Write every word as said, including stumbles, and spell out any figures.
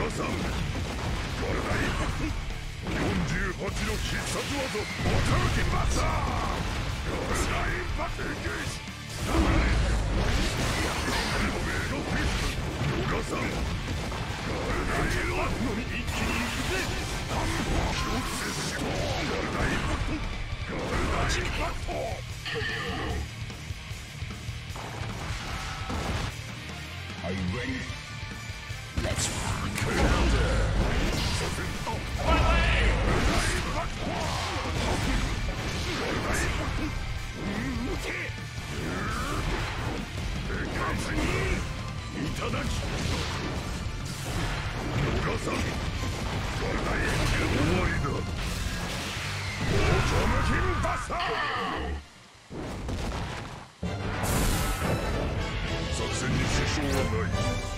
野さん、これだいよんじゅうはちの必殺技驚きマスター、これだい一発エンゲージさあ野田さん、これだい一発のみ一気にいくぜ。気をつけしろ。これだい一発、これだい一発。Are you ready? Let's rock! My way! いただき野田さん、これだい終わりだ。オートムキンバスター。作戦に支障はない。